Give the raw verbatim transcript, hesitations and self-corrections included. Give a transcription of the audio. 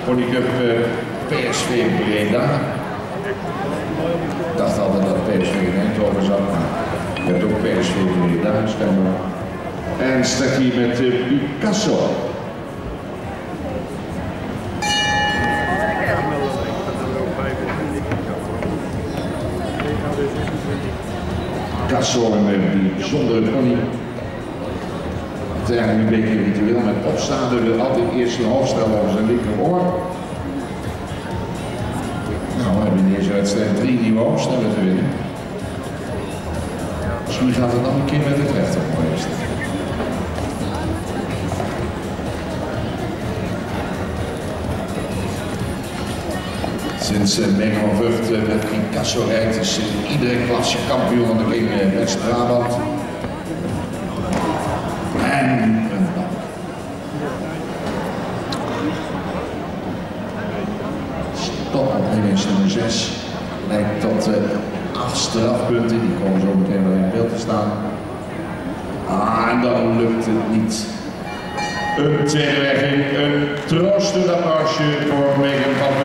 Ponycup uh, P S V Breda. Ik dacht altijd dat P S V in Eindhoven zat, maar je hebt ook P S V Breda schijnbaar. En start hier met uh, Picasso. Picasso en een bijzondere pony. Het is eigenlijk een beetje ritueel met opstaan. Hij wil altijd eerst een hoofdstel over zijn linkeroor. Nou, we hebben in deze wedstrijd drie nieuwe hoofdstellen te winnen. Misschien gaat het dan een keer met het rechteroor eerst. Sinds uh, Mega Vught uh, met Picasso rijdt, is uh, iedere klasse kampioen van de King uh, West-Brabant. En een bal. Stop op nummer zes. Leidt tot uh, acht strafpunten, die komen zo meteen wel in beeld te staan. Ah, en dan lukt het niet. Een tweede weg in, een troostend applausje voor Megan van